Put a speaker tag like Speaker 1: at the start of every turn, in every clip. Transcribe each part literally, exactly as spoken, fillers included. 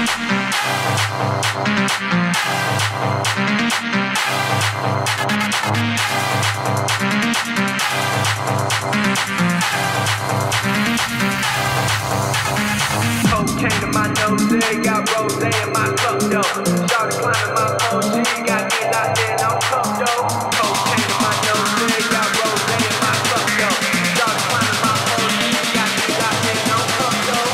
Speaker 1: Cocaine in my nose, got rose in my cup, though. Shawty climbing my phone, she got me locked in on cup, though. Cocaine in my nose, got rose in my cup, though. Shawty climbing my phone, she got me locked in on cup, though.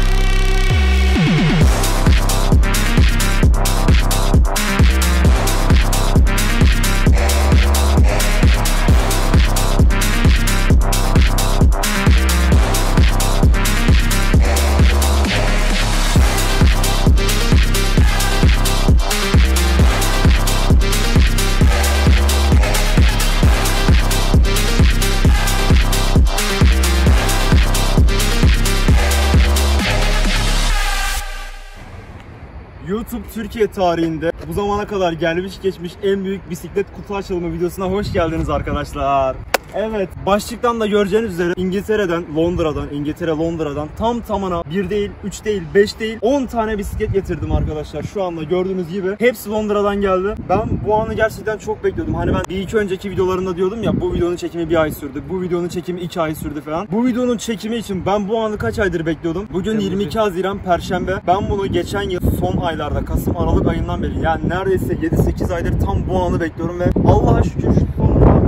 Speaker 2: YouTube Türkiye tarihinde bu zamana kadar gelmiş geçmiş en büyük bisiklet kutu açılımı videosuna hoş geldiniz arkadaşlar. Evet, başlıktan da göreceğiniz üzere İngiltere'den, Londra'dan, İngiltere Londra'dan tam tamına bir değil, üç değil, beş değil, on tane bisiklet getirdim arkadaşlar. Şu anda gördüğünüz gibi hepsi Londra'dan geldi. Ben bu anı gerçekten çok bekliyordum. Hani ben bir iki önceki videolarında diyordum ya, bu videonun çekimi bir ay sürdü, bu videonun çekimi iki ay sürdü falan. Bu videonun çekimi için ben bu anı kaç aydır bekliyordum. Bugün yirmi iki Haziran Perşembe. Ben bunu geçen yıl son aylarda, Kasım Aralık ayından beri, yani neredeyse yedi sekiz aydır tam bu anı bekliyorum ve Allah'a şükür sonunda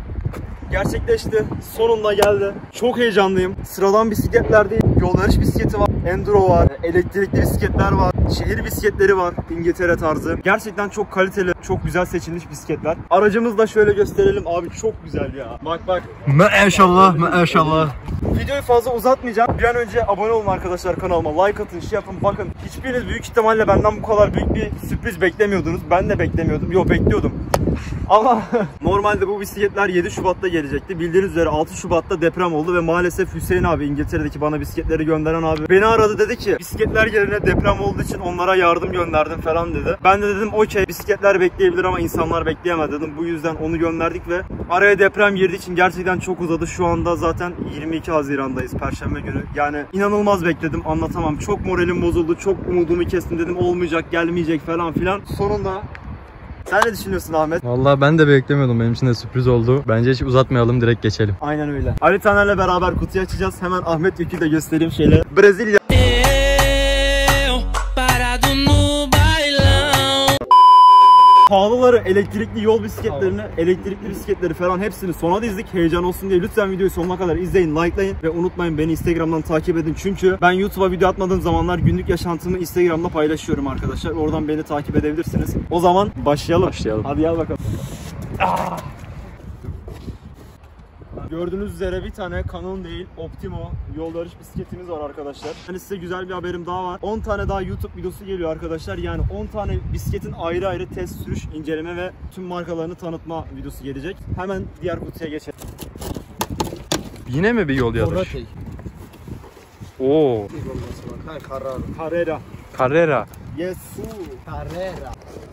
Speaker 2: gerçekleşti. Sonunda geldi. Çok heyecanlıyım. Sıradan bisikletler değil, yol yarış bisikleti var, enduro var, elektrikli bisikletler var, şehir bisikletleri var, İngiltere tarzı. Gerçekten çok kaliteli, çok güzel seçilmiş bisikletler. Aracımızı da şöyle gösterelim abi, çok güzel ya. Bak bak.
Speaker 3: Maşallah, maşallah.
Speaker 2: Videoyu fazla uzatmayacağım. Bir an önce abone olun arkadaşlar kanalıma. Like atın, şey yapın. Bakın, hiçbiriniz büyük ihtimalle benden bu kadar büyük bir sürpriz beklemiyordunuz. Ben de beklemiyordum. Yok, bekliyordum. Ama normalde bu bisikletler yedi Şubat'ta gelecekti. Bildiğiniz üzere altı Şubat'ta deprem oldu ve maalesef Hüseyin abi, İngiltere'deki bana bisikletleri gönderen abi, beni aradı, dedi ki bisikletler yerine deprem olduğu için onlara yardım gönderdim falan dedi. Ben de dedim okey, bisikletler bekleyebilir ama insanlar bekleyemez dedim. Bu yüzden onu gönderdik ve araya deprem girdiği için gerçekten çok uzadı. Şu anda zaten yirmi iki Haziran'dayız, Perşembe günü. Yani inanılmaz bekledim, anlatamam. Çok moralim bozuldu, çok umudumu kestim, dedim olmayacak, gelmeyecek falan filan. Sonunda. Sen ne düşünüyorsun Ahmet?
Speaker 3: Vallahi ben de beklemiyordum. Benim için de sürpriz oldu. Bence hiç uzatmayalım, direkt geçelim.
Speaker 2: Aynen öyle. Ali Taner'le beraber kutuyu açacağız. Hemen Ahmet Yükü de göstereyim şeyleri. Brezilya. Pahalıları, elektrikli yol bisikletlerini, elektrikli bisikletleri falan hepsini sona dizdik. Heyecan olsun diye lütfen videoyu sonuna kadar izleyin, likelayın ve unutmayın beni Instagram'dan takip edin. Çünkü ben YouTube'a video atmadığım zamanlar günlük yaşantımı Instagram'da paylaşıyorum arkadaşlar. Oradan beni takip edebilirsiniz. O zaman başlayalım.
Speaker 3: Başlayalım.
Speaker 2: Hadi gel bakalım. Ah! Gördüğünüz üzere bir tane Canon değil, Optimo yol yarış bisikletimiz var arkadaşlar. Yani size güzel bir haberim daha var. on tane daha YouTube videosu geliyor arkadaşlar. Yani on tane bisikletin ayrı ayrı test sürüş, inceleme ve tüm markalarını tanıtma videosu gelecek. Hemen diğer kutuya geçelim.
Speaker 3: Yine mi bir yol yarış? Oo.
Speaker 2: Carrera.
Speaker 3: Carrera.
Speaker 2: Yes.
Speaker 4: Carrera.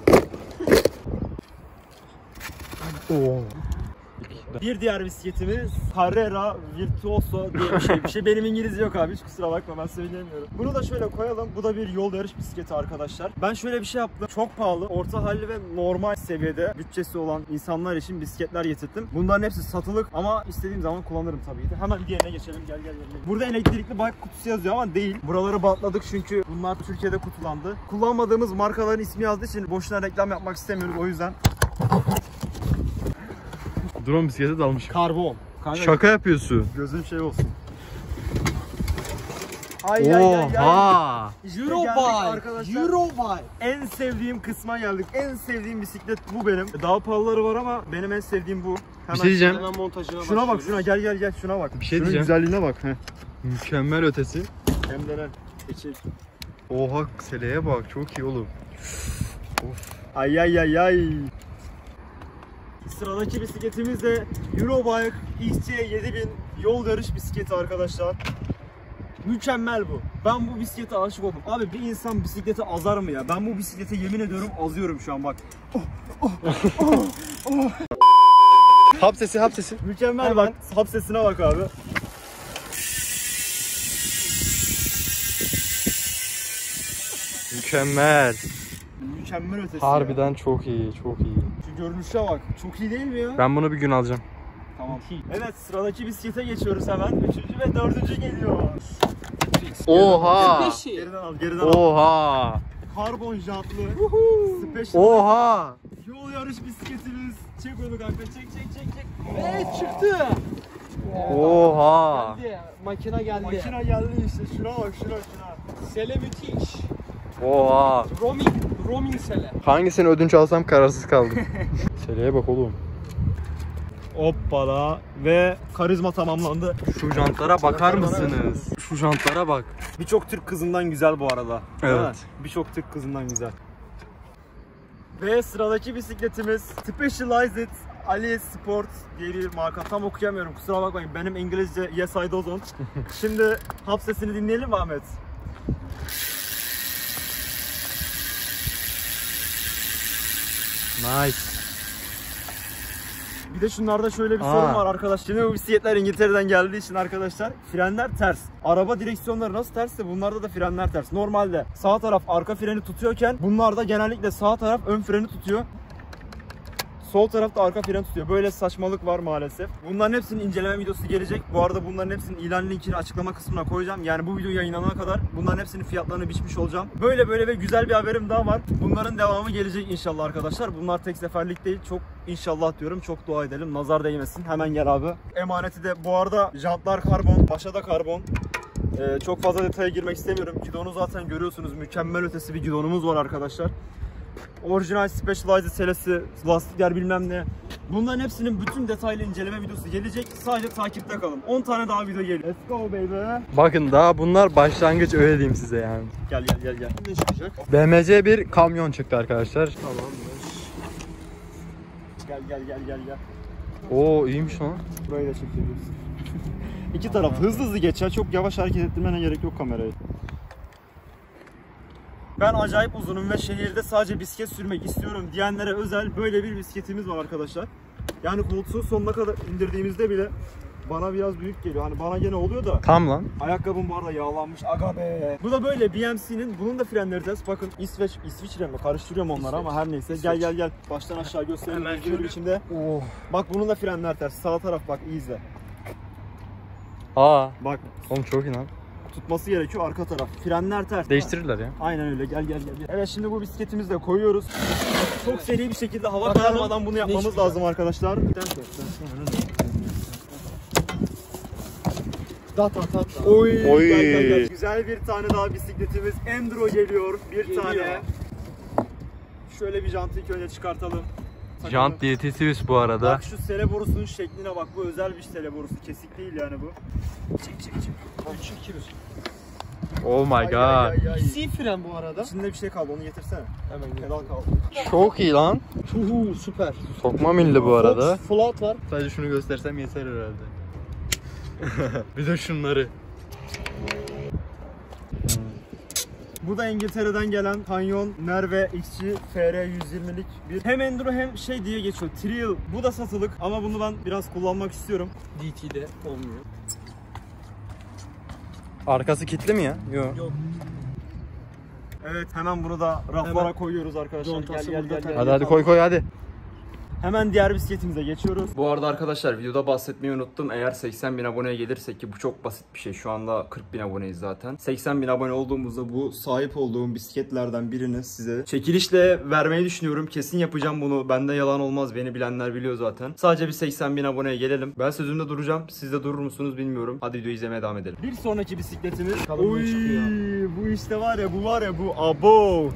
Speaker 3: Oo.
Speaker 2: Bir diğer bisikletimiz Carrera Virtuoso diye bir şey. Bir şey benim İngilizce yok abi, hiç kusura bakma, ben söyleyemiyorum. Bunu da şöyle koyalım. Bu da bir yol yarış bisikleti arkadaşlar. Ben şöyle bir şey yaptım. Çok pahalı, orta halli ve normal seviyede bütçesi olan insanlar için bisikletler getirdim. Bunların hepsi satılık ama istediğim zaman kullanırım tabii ki. Hemen diğerine geçelim. Gel gel gel. Burada elektrikli bike kutusu yazıyor ama değil. Buraları bantladık çünkü bunlar Türkiye'de kutulandı. Kullanmadığımız markaların ismi yazdığı için boşuna reklam yapmak istemiyoruz, o yüzden.
Speaker 3: Drone bisiklete dalmış.
Speaker 2: Karbon. Kanka,
Speaker 3: şaka yapıyorsun.
Speaker 2: gözün şey olsun. Ay ay ay ay.
Speaker 3: Oha.
Speaker 4: Eurobike. Eurobike.
Speaker 2: En sevdiğim kısma geldik. En sevdiğim bisiklet bu benim. Daha pahalıları var ama benim en sevdiğim bu. Hemen
Speaker 3: Bir şey diyeceğim.
Speaker 4: Hemen montajına
Speaker 2: şuna bak, şuna gel gel gel, şuna bak.
Speaker 3: Bir şey
Speaker 2: Şunun
Speaker 3: diyeceğim.
Speaker 2: güzelliğine bak. Heh.
Speaker 3: Mükemmel ötesi.
Speaker 2: Hem de ne? İçek.
Speaker 3: Oha, seleye bak, çok iyi oğlum. Of.
Speaker 2: Ay ay ay ay. Sıradaki bisikletimiz de Eurobike X C yedi bin yol yarış bisikleti arkadaşlar. Mükemmel bu. Ben bu bisiklete aşık oldum. Abi bir insan bisiklete azar mı ya? Ben bu bisiklete yemin ediyorum azıyorum şu an bak. Oh, oh, oh, oh.
Speaker 3: Hap sesi, hap sesi.
Speaker 2: Mükemmel.
Speaker 4: Hemen.
Speaker 2: Bak. Hap sesine bak abi.
Speaker 3: Mükemmel.
Speaker 2: Mükemmel ötesi
Speaker 3: Harbiden
Speaker 2: ya.
Speaker 3: çok iyi, çok iyi.
Speaker 2: Şu görünüşe bak. Çok iyi değil mi ya?
Speaker 3: Ben bunu bir gün alacağım.
Speaker 2: Tamam. Evet, sıradaki bisiklete geçiyoruz hemen. Üçüncü ve dördüncü geliyor.
Speaker 3: Oha!
Speaker 2: Geriden al, geriden al.
Speaker 3: Oha!
Speaker 2: Karbon jantlı. Special.
Speaker 3: Oha!
Speaker 2: Yol yarış bisikletimiz. Çek onu kanka, çek çek çek çek.
Speaker 4: Evet çıktı.
Speaker 3: Oha!
Speaker 4: Geldi. Makine geldi.
Speaker 2: Makine geldi işte. Şuna bak, şuna şuna.
Speaker 4: Sele müthiş.
Speaker 3: Oha!
Speaker 4: Roaming. Roaming sele.
Speaker 3: Hangisini ödünç alsam kararsız kaldım. Seleye bak oğlum.
Speaker 2: Hoppala. Ve karizma tamamlandı.
Speaker 3: Şu jantlara bakar mısınız? Şu jantlara bak.
Speaker 2: Birçok Türk kızından güzel bu arada. Değil
Speaker 3: Evet.
Speaker 2: mi? Birçok Türk kızından güzel. Ve sıradaki bisikletimiz Specialized Ali Sport diye bir marka. Tam okuyamıyorum, kusura bakmayın. Benim İngilizce yes I don't. Şimdi hap sesini dinleyelim mi Ahmet?
Speaker 3: Nice.
Speaker 2: Bir de şunlarda şöyle bir
Speaker 3: Aa.
Speaker 2: sorun var arkadaşlar. Şimdi bu bisikletler İngiltere'den geldiği için arkadaşlar frenler ters. Araba direksiyonları nasıl tersse bunlarda da frenler ters. Normalde sağ taraf arka freni tutuyorken bunlarda genellikle sağ taraf ön freni tutuyor. Sol tarafta arka freni tutuyor. Böyle saçmalık var maalesef. Bunların hepsinin inceleme videosu gelecek. Bu arada bunların hepsinin ilan linkini açıklama kısmına koyacağım. Yani bu video yayınlanana kadar bunların hepsinin fiyatlarını biçmiş olacağım. Böyle böyle ve güzel bir haberim daha var. Bunların devamı gelecek inşallah arkadaşlar. Bunlar tek seferlik değil. Çok inşallah diyorum. Çok dua edelim. Nazar değmesin. Hemen gel abi. Emaneti de bu arada jantlar karbon. Başa da karbon. Ee, çok fazla detaya girmek istemiyorum. Gidonu zaten görüyorsunuz. Mükemmel ötesi bir gidonumuz var arkadaşlar. Orijinal Specialized selesi, lastikler bilmem ne. Bunların hepsinin bütün detaylı inceleme videosu gelecek. Sadece takipte kalın. on tane daha video geliyor. Let's go baby.
Speaker 3: Bakın daha bunlar başlangıç, öyle diyeyim size yani.
Speaker 2: Gel gel gel gel. Ne çıkacak?
Speaker 3: B M C bir kamyon çıktı arkadaşlar.
Speaker 2: Gel gel gel gel gel.
Speaker 3: Oo iyiymiş lan.
Speaker 2: Böyle çekiyoruz. İki taraf hızlı hızlı geç ya. Çok yavaş hareket ettirmene gerek yok kamerayı. Ben acayip uzunum ve şehirde sadece bisiklet sürmek istiyorum diyenlere özel böyle bir bisikletimiz var arkadaşlar. Yani koltuğu sonuna kadar indirdiğimizde bile bana biraz büyük geliyor. Hani bana gene oluyor da.
Speaker 3: Tam lan.
Speaker 2: Ayakkabım bu arada yağlanmış. Aga be. Bu da böyle B M C'nin. Bunun da frenleri ters. Bakın İsveç, İsviçre mi? Karıştırıyorum onları ama her neyse. Gel gel gel. Baştan aşağı gösterelim.
Speaker 4: Hemen
Speaker 2: Düzgün bir
Speaker 4: şöyle.
Speaker 2: biçimde.
Speaker 3: Oh.
Speaker 2: Bak bunun da frenler ters. Sağ taraf bak iyi izle.
Speaker 3: Aa.
Speaker 2: Bak
Speaker 3: Oğlum çok iyi lan.
Speaker 2: tutması gerekiyor arka taraf. Frenler ters.
Speaker 3: Değiştirirler ya.
Speaker 2: Aynen öyle. Gel gel gel. gel. Evet şimdi bu bisikletimizi de koyuyoruz. Çok seri bir şekilde hava
Speaker 4: Bakalım
Speaker 2: kararmadan bunu yapmamız
Speaker 4: çıkacak.
Speaker 2: lazım arkadaşlar.
Speaker 4: Dat at at.
Speaker 2: Oy.
Speaker 3: Oy.
Speaker 2: Gel, gel, gel. Güzel bir tane daha bisikletimiz. Enduro geliyor. Bir
Speaker 4: Geliyor.
Speaker 2: tane. Şöyle bir jantı ilk önce çıkartalım.
Speaker 3: Jant diyetisi bu arada.
Speaker 2: Bak şu sele borusunun şekline bak. Bu özel bir sele borusu. Kesik değil yani bu. Çek çek çek.
Speaker 4: üç iki bir.
Speaker 3: Oh my
Speaker 2: Ay, ay,
Speaker 3: god.
Speaker 2: ay, ay.
Speaker 4: C fren bu arada.
Speaker 2: İçinde bir şey kaldı. Onu getirsene.
Speaker 4: Hemen
Speaker 2: Pedal kaldı.
Speaker 3: Çok iyi lan.
Speaker 4: Uhu süper.
Speaker 3: Sokma milli bu arada.
Speaker 4: Float var.
Speaker 3: Sadece şunu göstersem yeter herhalde. Bir de şunları.
Speaker 2: Bu da İngiltere'den gelen Canyon Nerve X G F R yüz yirmilik bir hem enduro hem şey diye geçiyor. Trail. Bu da satılık ama bunu ben biraz kullanmak istiyorum.
Speaker 4: D T'de olmuyor.
Speaker 3: Arkası kilitli mi ya? Yok.
Speaker 4: Yok.
Speaker 2: Evet hemen bunu da raflara
Speaker 4: Hemen.
Speaker 2: koyuyoruz arkadaşlar. Gel
Speaker 4: Contası
Speaker 2: gel
Speaker 4: burada
Speaker 2: gel. gel.
Speaker 3: Hadi hadi koy koy hadi.
Speaker 2: Hemen diğer bisikletimize geçiyoruz.
Speaker 5: Bu arada arkadaşlar videoda bahsetmeyi unuttum. Eğer seksen bin aboneye gelirsek, ki bu çok basit bir şey. Şu anda kırk bin aboneyiz zaten. seksen bin abone olduğumuzda bu sahip olduğum bisikletlerden birini size çekilişle vermeyi düşünüyorum. Kesin yapacağım bunu. Bende yalan olmaz. Beni bilenler biliyor zaten. Sadece bir seksen bin aboneye gelelim. Ben sözümde duracağım. Siz de durur musunuz bilmiyorum. Hadi videoyu izlemeye devam edelim.
Speaker 2: Bir sonraki bisikletimiz.
Speaker 4: Bakalım ne
Speaker 2: Oy,
Speaker 4: çıkıyor.
Speaker 2: bu işte var ya bu var ya bu abo.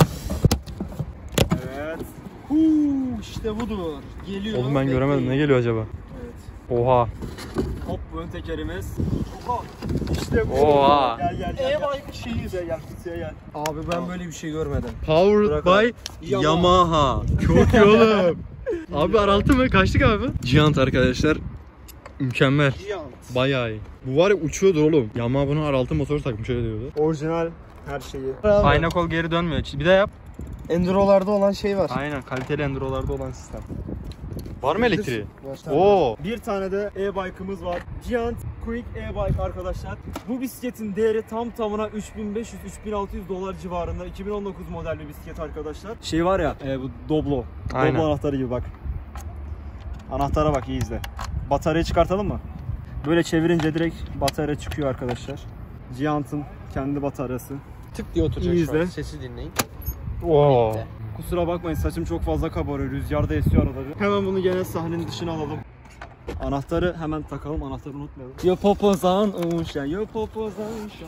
Speaker 2: Evet.
Speaker 4: Huu işte budur. Geliyor.
Speaker 3: Oğlum ben göremedim. Ne
Speaker 4: Bekleyin.
Speaker 3: geliyor acaba?
Speaker 2: Evet.
Speaker 3: Oha.
Speaker 2: Hop ön tekerimiz. Oha. İşte bu.
Speaker 3: Oha.
Speaker 2: Gel gel gel.
Speaker 4: E-bike şeyi.
Speaker 2: Kutuya gel kutuya gel.
Speaker 4: Abi ben böyle bir şey görmedim.
Speaker 3: Powered
Speaker 2: Bırak
Speaker 3: by
Speaker 4: Yamaha.
Speaker 3: Yamaha. Çok iyi oğlum. Abi araltı mı? Kaçtık abi? Giant arkadaşlar. Mükemmel.
Speaker 4: Giant.
Speaker 3: Bayağı iyi. Bu var ya uçuyordur oğlum. Yamaha bunu araltı motoru takmış öyle diyordu.
Speaker 2: Orijinal her şeyi.
Speaker 3: Ayna kol geri dönmüyor. Bir daha yap.
Speaker 4: Enduro'larda olan şey var.
Speaker 3: Aynen kaliteli endurolarda olan sistem. Var mı elektriği?
Speaker 4: Var.
Speaker 3: Oo.
Speaker 2: Bir tane de e-bike'ımız var. Giant Quick E-Bike arkadaşlar. Bu bisikletin değeri tam tamına üç bin beş yüz üç bin altı yüz dolar civarında. iki bin on dokuz model bir bisiklet arkadaşlar. Şey var ya e, bu Doblo.
Speaker 3: Aynen.
Speaker 2: Doblo anahtarı gibi bak. Anahtara bak, iyi izle. Bataryayı çıkartalım mı? Böyle çevirince direkt batarya çıkıyor arkadaşlar. Giant'ın kendi bataryası.
Speaker 4: Tık diye oturacak
Speaker 2: İyi
Speaker 4: şu an.
Speaker 2: izle.
Speaker 4: Sesi dinleyin.
Speaker 3: Oo.
Speaker 2: Kusura bakmayın, saçım çok fazla kabarıyor. Rüzgarda esiyor arada bir. Hemen bunu gene sahnenin dışına alalım. Anahtarı hemen takalım. Anahtarı unutmayalım. Yo popozan uşa, yo popozan uşa.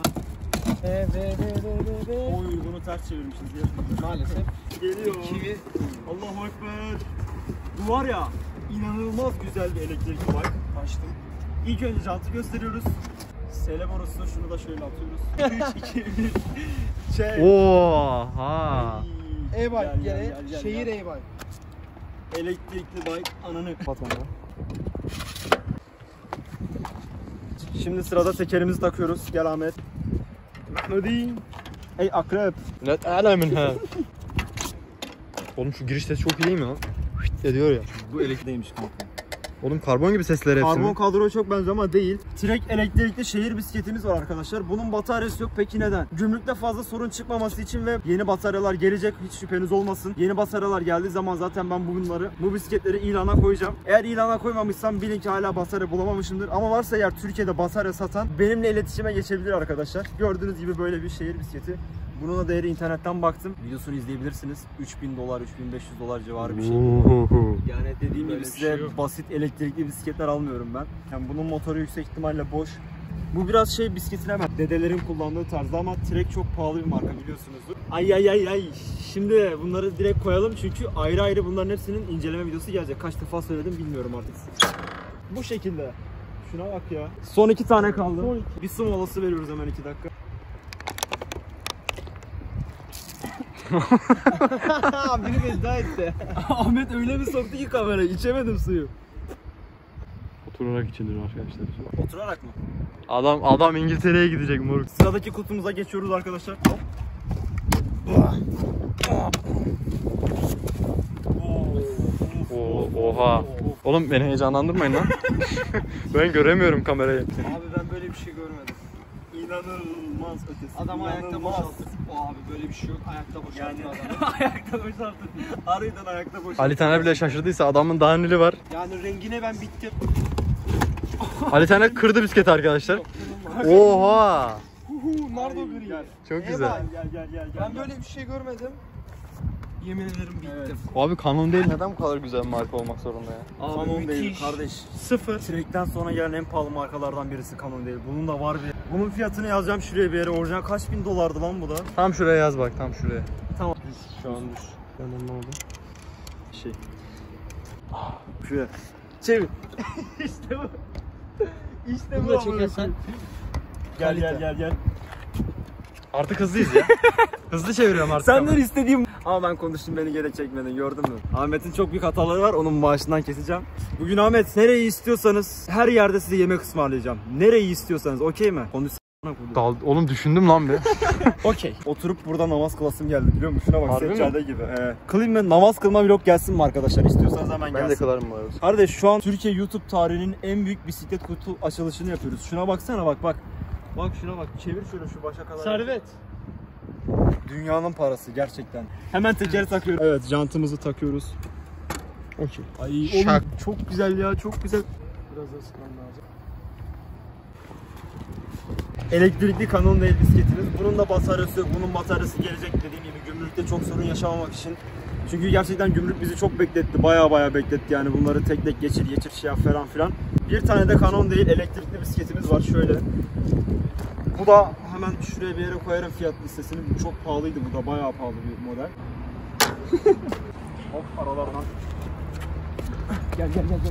Speaker 2: Oy, bunu ters çevirmişiz ya.
Speaker 4: Maalesef.
Speaker 2: Geliyor.
Speaker 4: Kivi.
Speaker 2: Allahu ekber. Bu var ya, inanılmaz güzel bir elektrikli bike. Açtım. İlk önce jantı gösteriyoruz. Sele borusunu, şunu da şöyle atıyoruz. üç, iki, bir. Çek.
Speaker 3: Oha.
Speaker 4: E-bike
Speaker 2: Gel, gel,
Speaker 4: gene
Speaker 2: gel, gel,
Speaker 4: şehir
Speaker 2: gel.
Speaker 4: e-bike.
Speaker 2: Elektrikli bike ananı. Şimdi sırada tekerimizi takıyoruz. Gel Ahmet. Hadi. Ey akrep.
Speaker 3: Let alemin ha. Oğlum şu giriş sesi çok iyi değil mi lan? Hıt ediyor ya.
Speaker 2: Bu elektriğiymiş kanka.
Speaker 3: Oğlum karbon gibi sesler hepsi.
Speaker 2: Karbon kadroya çok benziyor ama değil. Trek elektrikli şehir bisikletimiz var arkadaşlar. Bunun bataryası yok. Peki neden? Gümrükte fazla sorun çıkmaması için ve yeni bataryalar gelecek. Hiç şüpheniz olmasın. Yeni bataryalar geldiği zaman zaten ben bunları, bu bisikletleri ilana koyacağım. Eğer ilana koymamışsam bilin ki hala batarya bulamamışımdır. Ama varsa eğer Türkiye'de batarya satan benimle iletişime geçebilir arkadaşlar. Gördüğünüz gibi böyle bir şehir bisikleti. Bunun da değeri, internetten baktım. Videosunu izleyebilirsiniz. üç bin dolar, üç bin beş yüz dolar civarı bir şey. Yani dediğim gibi size basit elektrikli bisikletler almıyorum ben. Yani bunun motoru yüksek ihtimalle boş. Bu biraz şey, bisikletin hemen dedelerin kullandığı tarzda ama Trek çok pahalı bir marka biliyorsunuzdur. Ay ay ay ay. Şimdi bunları direkt koyalım çünkü ayrı ayrı bunların hepsinin inceleme videosu gelecek. Kaç defa söyledim bilmiyorum artık. Bu şekilde. Şuna bak ya. Son iki tane kaldı. Son iki. Bir su molası veriyoruz hemen iki dakika.
Speaker 4: Biri veda etti.
Speaker 2: Ahmet öyle bir soktu ki kamerayı, içemedim suyu.
Speaker 3: Oturarak içilir arkadaşlar.
Speaker 2: Oturarak mı?
Speaker 3: Adam adam İngiltere'ye gidecek moruk.
Speaker 2: Sıradaki kutumuza geçiyoruz arkadaşlar. Hop.
Speaker 3: Oo, oha. Oğlum beni heyecanlandırmayın lan. Ben göremiyorum kamerayı.
Speaker 4: Abi ben böyle bir şey görmedim.
Speaker 2: İnanılmaz ötesi.
Speaker 4: Adam ayakta
Speaker 2: İnanılmaz.
Speaker 4: boşaltır. O abi böyle bir şey yok. Ayakta boşaltır
Speaker 2: Yani
Speaker 4: adam.
Speaker 2: ayakta boşaltın. Harbiden ayakta boşaltın.
Speaker 3: Ali Taner bile şaşırdıysa adamın daha neli var.
Speaker 4: Yani rengine ben bittim.
Speaker 3: Ali Taner kırdı bisikleti arkadaşlar. Oha.
Speaker 4: Huhu, nardo gri.
Speaker 2: Gel.
Speaker 3: Çok
Speaker 4: E
Speaker 3: güzel.
Speaker 4: bak.
Speaker 2: Gel gel gel gel.
Speaker 4: Ben böyle bir şey görmedim. Yemin ederim bittim.
Speaker 2: Evet.
Speaker 3: Abi Canon değil, neden bu kadar güzel bir marka olmak zorunda ya?
Speaker 2: Abi Canon değil
Speaker 4: müthiş.
Speaker 2: kardeş.
Speaker 4: Sıfır.
Speaker 2: Trek'ten sonra gelen en pahalı markalardan birisi Canon değil. Bunun da var bir. Bunun fiyatını yazacağım şuraya bir yere. Orijinal kaç bin dolardı lan bu da?
Speaker 3: Tam şuraya yaz bak, tam şuraya.
Speaker 2: Tamam.
Speaker 3: Şu an düş. Ben anlamadım.
Speaker 2: Şey. Şuraya. Çevir. İşte bu. İşte
Speaker 4: Bunu
Speaker 2: bu.
Speaker 4: da çekersen.
Speaker 2: Gel gel
Speaker 4: kalite.
Speaker 2: gel gel.
Speaker 3: Artık hızlıyız ya. Hızlı çeviriyorum artık.
Speaker 2: Senden
Speaker 3: ama.
Speaker 2: istediğim... Ama ben konuştum, beni gerek çekmedin, gördün mü? Ahmet'in çok büyük hataları var, onun maaşından keseceğim. Bugün Ahmet, nereyi istiyorsanız her yerde size yemek ısmarlayacağım. Nereyi istiyorsanız, okey mi? Konuşsana.
Speaker 3: Dal oğlum düşündüm lan bir.
Speaker 2: Okey. Oturup burada namaz kılasım geldi, biliyor musun? Şuna bak,
Speaker 3: Harbi mi?
Speaker 2: seccade gibi. He. Kılayım mı? Namaz kılma vlog gelsin mi arkadaşlar? İstiyorsanız hemen
Speaker 3: Ben
Speaker 2: gelsin.
Speaker 3: de kılarım bu arada.
Speaker 2: Kardeş, şu an Türkiye YouTube tarihinin en büyük bisiklet kutu açılışını yapıyoruz. Şuna baksana, bak bak. Bak şuna bak, çevir şöyle şu başa kadar.
Speaker 4: Servet.
Speaker 2: Dünyanın parası gerçekten. Hemen tekeri takıyoruz. Evet, jantımızı takıyoruz.
Speaker 3: Okey.
Speaker 2: Ay oğlum
Speaker 3: Şak.
Speaker 2: çok güzel ya, çok güzel. Biraz daha sıkmam lazım. Elektrikli Canon değil bisikletimiz. Bunun da bataryası yok. Bunun bataryası gelecek, dediğim gibi gümrükte çok sorun yaşamamak için. Çünkü gerçekten gümrük bizi çok bekletti. Baya baya bekletti yani, bunları tek tek geçir geçir şey yap falan filan. Bir tane de Canon değil elektrikli bisikletimiz var şöyle. Bu da hemen şuraya bir yere koyarım fiyat listesini. Bu çok pahalıydı, bu da bayağı pahalı bir model. Hop aralardan. Gel gel gel gel.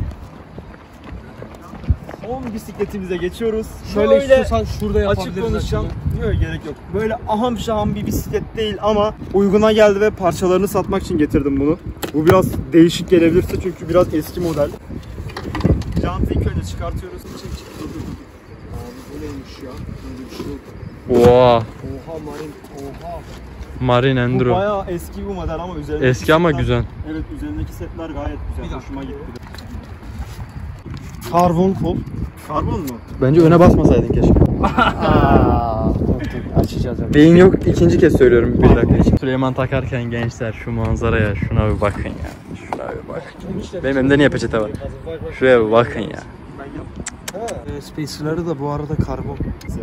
Speaker 2: Son bisikletimize geçiyoruz.
Speaker 4: Şöyle
Speaker 2: Böyle
Speaker 4: istiyorsan şurada yapabiliriz.
Speaker 2: açık konuşacağım. Yok, gerek yok. Böyle aham şaham bir bisiklet değil ama uyguna geldi ve parçalarını satmak için getirdim bunu. Bu biraz değişik gelebilirse çünkü biraz eski model. Jantı ilk önce çıkartıyoruz. Çık çık.
Speaker 4: Abi bu neymiş ya? Böyle bir şey yok.
Speaker 3: Oha.
Speaker 4: Oha Marin. Oha.
Speaker 3: Marine
Speaker 2: Bu
Speaker 3: Enduro.
Speaker 2: bayağı eski bir model ama üzerindeki
Speaker 3: Eski ama
Speaker 2: setler-
Speaker 3: güzel.
Speaker 2: Evet, üzerindeki setler gayet güzel.
Speaker 4: Bir dakika.
Speaker 2: Hoşuma gitti.
Speaker 4: Karbon kol.
Speaker 2: Karbon mu?
Speaker 3: Bence öne basmasaydın keşke.
Speaker 4: Aaa. Açacağız hemen.
Speaker 3: Beyin yok, ikinci kez söylüyorum bir dakika için. Süleyman takarken gençler şu manzaraya şuna bir bakın ya. Şuna bir bakın. Benim elimde niye peçete var? Şuraya bir bakın ya.
Speaker 4: Ee, Spacer'ları da bu arada karbon.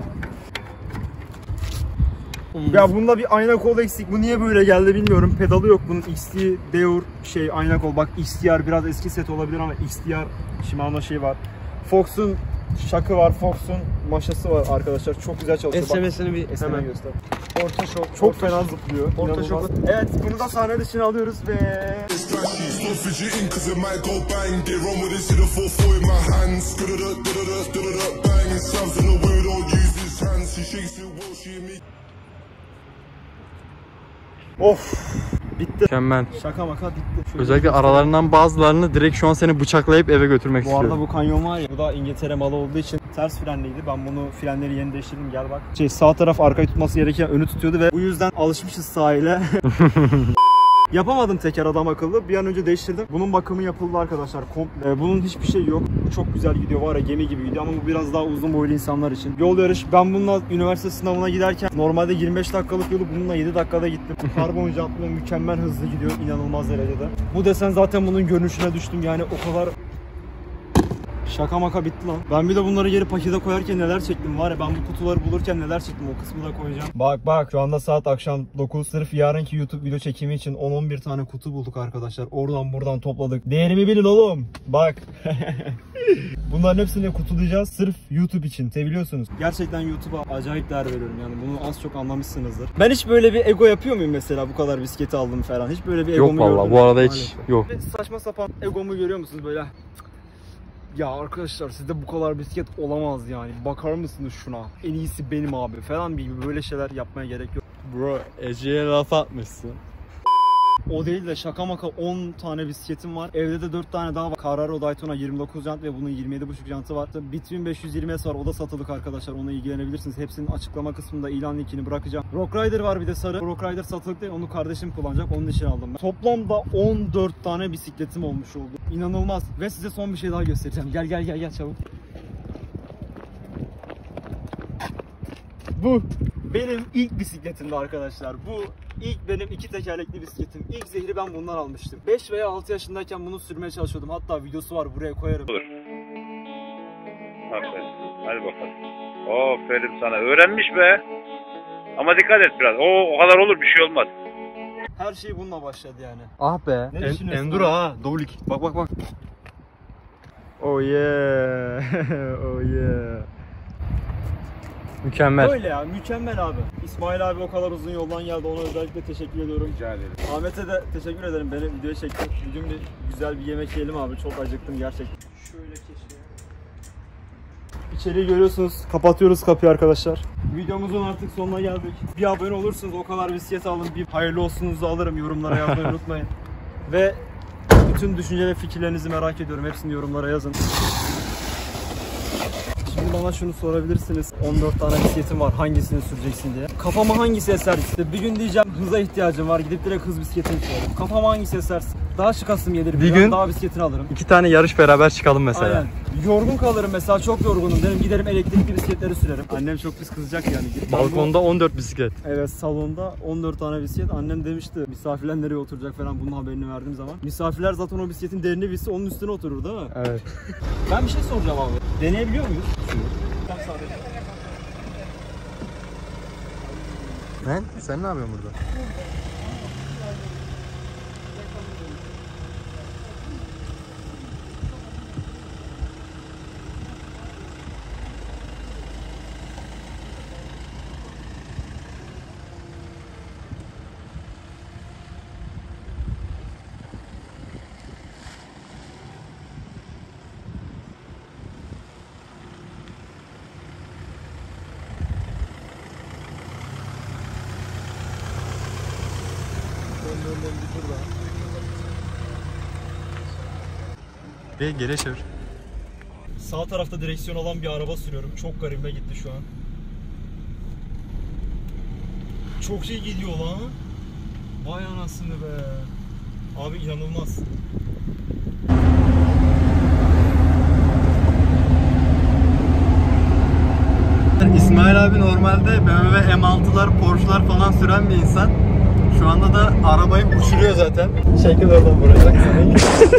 Speaker 2: Ya bunda bir ayna kol eksik. Bu niye böyle geldi bilmiyorum. Pedalı yok bunun. X T Deur şey ayna kol. Bak X T R biraz eski set olabilir ama X T R Shimano şey var. Fox'un şakı var. Fox'un maşası var arkadaşlar. Çok güzel çalışıyor.
Speaker 4: S M S'ini bir
Speaker 2: Bak, hemen göster.
Speaker 4: orta şok.
Speaker 2: Çok fena zıplıyor.
Speaker 4: Orta
Speaker 2: İnanılmaz.
Speaker 4: şok.
Speaker 2: Evet, bunu da sahne dışına alıyoruz ve
Speaker 6: Stop fidgeting cause it might go bang. Get wrong with this to the four four in my hands. Da-da-da, da-da-da, da-da-da, bang. Sounds in the weird, don't use his hands. He shakes it, well, she and me.
Speaker 2: of bitti.
Speaker 3: Mükemmel.
Speaker 2: Şaka maka bitti. Şöyle
Speaker 3: Özellikle
Speaker 2: göster.
Speaker 3: aralarından bazılarını direkt şu an seni bıçaklayıp eve götürmek
Speaker 2: Bu arada
Speaker 3: istiyorum.
Speaker 2: bu kanyon var ya, bu da İngiltere malı olduğu için ters frenliydi. Ben bunu frenleri yeni değiştirdim, gel bak. Şey, sağ taraf arkayı tutması gereken önü tutuyordu ve bu yüzden alışmışız sahile. Yapamadım teker adam akıllı. Bir an önce değiştirdim. Bunun bakımı yapıldı arkadaşlar. Komple. Bunun hiçbir şey yok. Bu çok güzel gidiyor, var ya, gemi gibi gidiyor ama bu biraz daha uzun boylu insanlar için. Yol yarış. Ben bununla üniversite sınavına giderken normalde yirmi beş dakikalık yolu bununla yedi dakikada gittim. Karbon jantlı, mükemmel hızlı gidiyor, inanılmaz derecede. Bu desen zaten bunun görünüşüne düştüm yani, o kadar. Şaka maka bitti lan. Ben bir de bunları geri pakete koyarken neler çektim var ya, ben bu kutuları bulurken neler çektim, o kısmı da koyacağım. Bak bak, şu anda saat akşam dokuz, sırf yarınki YouTube video çekimi için on on bir tane kutu bulduk arkadaşlar. Oradan buradan topladık. Değerimi bilin oğlum. Bak. Bunların hepsini kutulayacağız sırf YouTube için. Seviliyorsunuz. Gerçekten YouTube'a acayip değer veriyorum yani, bunu az çok anlamışsınızdır. Ben hiç böyle bir ego yapıyor muyum mesela, bu kadar bisikleti aldım falan? Hiç böyle bir egomu
Speaker 3: Yok
Speaker 2: gördüm
Speaker 3: vallahi
Speaker 2: mü?
Speaker 3: bu arada hiç
Speaker 2: Maalesef.
Speaker 3: yok.
Speaker 2: Saçma sapan egomu görüyor musunuz böyle? Ya arkadaşlar, sizde bu kadar bisiklet olamaz yani. Bakar mısınız şuna? En iyisi benim abi falan gibi böyle şeyler yapmaya gerek yok.
Speaker 3: Bro, Ece'ye laf atmışsın.
Speaker 2: O değil de şaka maka on tane bisikletim var. Evde de dört tane daha var. Carraro Daytona yirmi dokuz jant ve bunun yirmi yedi buçuk jantı var. Bitwin beş yüz yirmi S var. O da satılık arkadaşlar. Ona ilgilenebilirsiniz. Hepsinin açıklama kısmında ilan linkini bırakacağım. Rock Rider var bir de sarı. Rock Rider satılık değil. Onu kardeşim kullanacak. Onun için aldım ben. Toplamda on dört tane bisikletim olmuş oldu. İnanılmaz. Ve size son bir şey daha göstereceğim. Gel gel gel gel çabuk. Bu benim ilk bisikletimdi arkadaşlar. Bu ilk benim iki tekerlekli bisikletim. İlk zehri ben bundan almıştım. beş veya altı yaşındayken bunu sürmeye çalışıyordum. Hatta videosu var, buraya koyarım.
Speaker 7: Olur. Aferin. Hadi bakalım. Aferin sana. Öğrenmiş be. Ama dikkat et biraz. O o kadar olur, bir şey olmaz.
Speaker 2: Her şey bununla başladı yani.
Speaker 3: Ah be.
Speaker 2: Ne düşünüyorsun
Speaker 3: Enduro
Speaker 2: abi?
Speaker 3: ha. Doulik. Bak bak bak.
Speaker 2: Oh yeah. Oh yeah.
Speaker 3: Mükemmel.
Speaker 2: Öyle ya, mükemmel abi. İsmail abi o kadar uzun yoldan geldi, ona özellikle teşekkür ediyorum.
Speaker 7: Rica ederim.
Speaker 2: Ahmet'e de teşekkür ederim, beni videoya çekti. Bugün bir güzel bir yemek yiyelim abi, çok acıktım gerçekten. Şöyle keşke. İçeriği görüyorsunuz, kapatıyoruz kapıyı arkadaşlar. Videomuzun artık sonuna geldik. Bir abone olursunuz, o kadar bisiklet alın, bir hayırlı olsunuzu alırım, yorumlara yazmayı unutmayın. Ve bütün düşünce ve fikirlerinizi merak ediyorum, hepsini yorumlara yazın. Şimdi bana şunu sorabilirsiniz, on dört tane bisikletim var, hangisini süreceksin diye. Kafama hangisi eser? İşte bir gün diyeceğim hıza ihtiyacım var, gidip direkt hız bisikletini sürerim. Kafama hangisi esersin? Daha şıkasım gelir,
Speaker 3: Bir
Speaker 2: bir
Speaker 3: gün-
Speaker 2: daha bisikletini alırım.
Speaker 3: İki tane yarış beraber çıkalım mesela.
Speaker 2: Aynen. Yorgun kalırım mesela, çok yorgunum derim, giderim elektrikli bisikletleri sürerim. Annem çok pis kızacak yani. Ben bu-
Speaker 3: Balkonda on dört bisiklet.
Speaker 2: Evet, salonda on dört tane bisiklet. Annem demişti misafirler nereye oturacak falan, bunun haberini verdiğim zaman. Misafirler zaten o bisikletin derini bilse onun üstüne oturur değil mi?
Speaker 3: Evet.
Speaker 2: Ben bir şey soracağım abi. Deneyebiliyor muyuz?
Speaker 3: Ben? Sen ne yapıyorsun burada? Bir geri çevir.
Speaker 2: Sağ tarafta direksiyon olan bir araba sürüyorum. Çok garibime gitti şu an. Çok şey gidiyor lan. Vay anasını be. Abi inanılmaz.
Speaker 3: normalde B M W M altılar, Porsche'lar falan süren bir insan. Şu anda da arabayı uçuruyor zaten. Şekil oradan vuracak sana.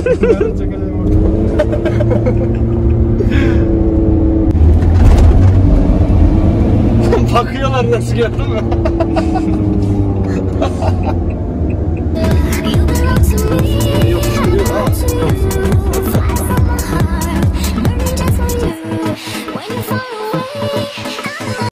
Speaker 3: Bakıyorlar nasıl, gördün mü?
Speaker 8: You belong to me.